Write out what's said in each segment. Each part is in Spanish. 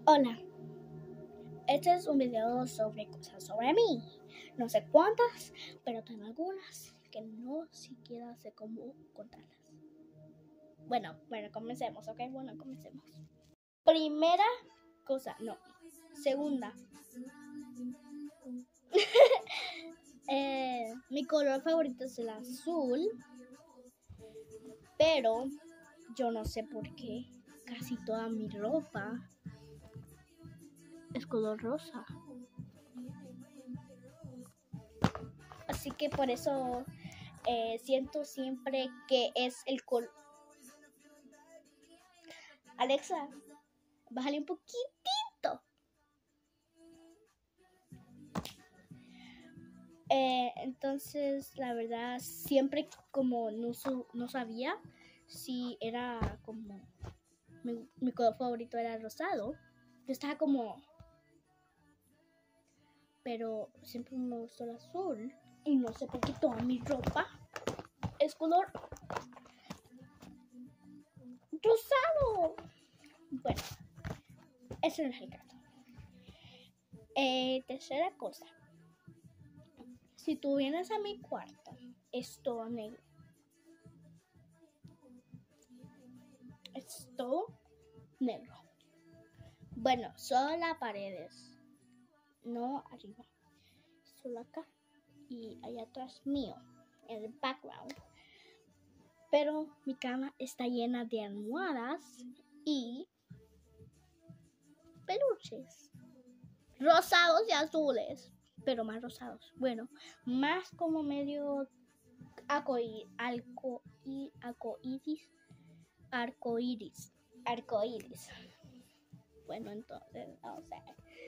Hola, este es un video sobre cosas sobre mí. No sé cuántas, pero tengo algunas que no siquiera sé cómo contarlas. Bueno, comencemos, ¿ok? Bueno, comencemos. Primera cosa, no. Segunda. Mi color favorito es el azul, pero yo no sé por qué casi toda mi ropa es color rosa. Así que por eso siento siempre que es el color. Alexa, bájale un poquitito. Entonces, la verdad, siempre como no sabía si era como mi color favorito era el rosado. Yo estaba como, pero siempre me gustó el azul y no sé por qué toda mi ropa es color rosado. Bueno, eso no es el caso. Tercera cosa. Si tú vienes a mi cuarto, es todo negro. Es todo negro. Bueno, solo las paredes. No arriba. Solo acá. Y allá atrás mío. En el background. Pero mi cama está llena de almohadas y peluches. Rosados y azules. Pero más rosados. Bueno, más como medio arcoíris. Bueno, entonces, o sea.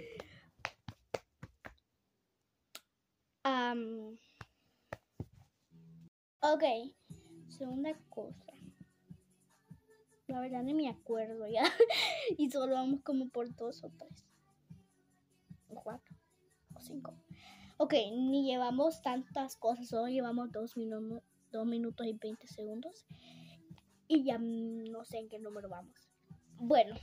Ok, segunda cosa. La verdad ni me acuerdo ya. Y solo vamos como por 2 o 3. O 4 o 5. Ok, ni llevamos tantas cosas. Solo llevamos 2 minutos y 20 segundos. Y ya no sé en qué número vamos. Bueno.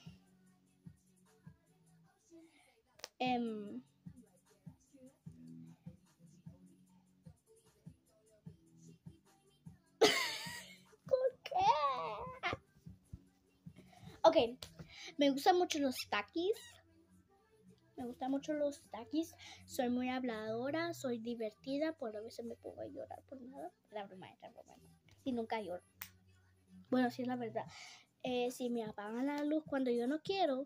¿Por qué? Ok, me gustan mucho los takis. Soy muy habladora, soy divertida, por a veces me pongo a llorar por nada. La broma. Y nunca lloro. Bueno, sí es la verdad. Si me apagan la luz cuando yo no quiero,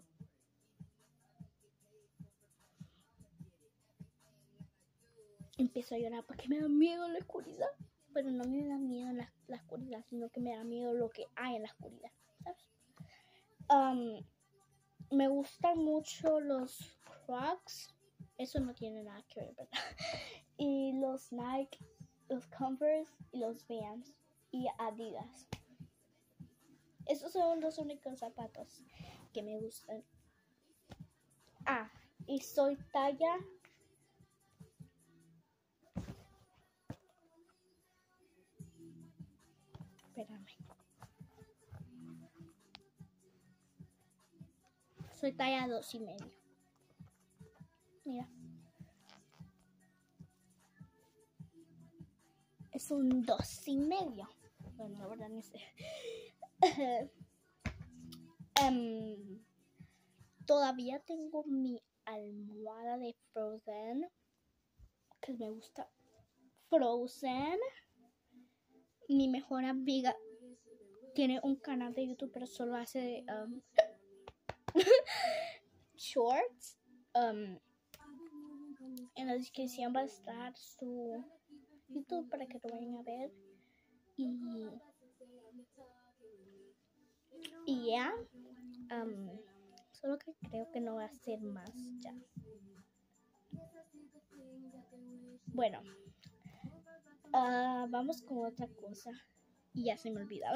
empiezo a llorar porque me da miedo la oscuridad. Pero no me da miedo la oscuridad, sino que me da miedo lo que hay en la oscuridad, ¿sabes? Me gustan mucho los Crocs. Eso no tiene nada que ver, ¿verdad? Y los Nike, los Converse y los Vans y Adidas. Esos son los únicos zapatos que me gustan. Y soy talla... Espérame. Soy talla 2,5. Mira. Es un 2,5. Bueno, la verdad no sé. Todavía tengo mi almohada de Frozen. Que me gusta Frozen. Mi mejor amiga tiene un canal de YouTube, pero solo hace shorts. En la descripción va a estar su YouTube para que lo vayan a ver. Y ya. Solo que creo que no va a ser más ya. Bueno. Vamos con otra cosa. Y ya se me olvidó.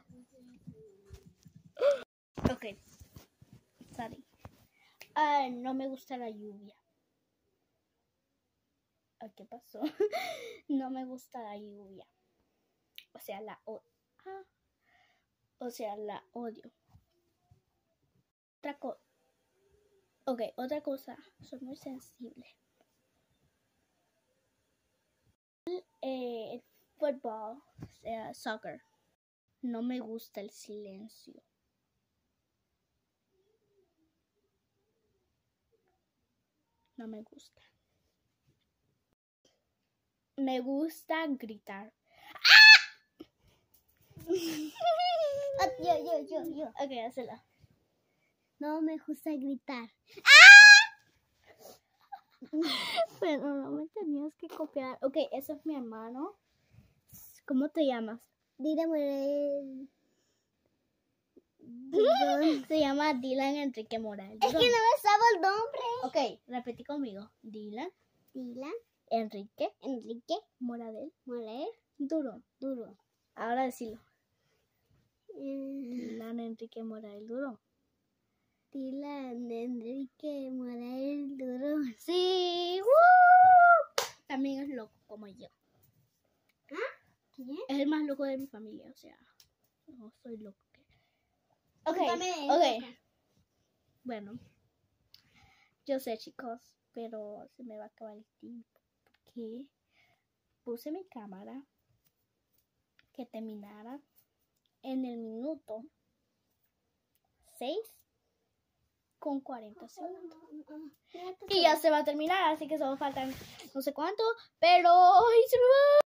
Ok. Sorry. No me gusta la lluvia. ¿Qué pasó? No me gusta la lluvia. O sea, la odio. Otra cosa. Ok, otra cosa. Soy muy sensible. El fútbol, o sea, soccer. No me gusta el silencio. No me gusta. Me gusta gritar. Yo. Ok, hazla. No me gusta gritar. Pero no me tenías que copiar. Ok, ese es mi hermano. ¿Cómo te llamas? Dile Morel. Se llama Dylan Enrique Morales. Es que no me sabe el nombre. Ok, repetí conmigo. Dylan Dylan Enrique Enrique Morales Morel Durón. Duro. Ahora decilo. Mm, Dylan Enrique Morales Durón. Dylan Enrique Morel Duro. Sí. ¡Woo! También es loco como yo. ¿Quién? Es el más loco de mi familia, o sea, no soy loco. Ok, También, ok. Bueno, yo sé, chicos, pero se me va a acabar el tiempo porque puse mi cámara que terminara en el minuto 6:40 segundos. Y ya se va a terminar, así que solo faltan no sé cuánto, pero ¡ay, se me va!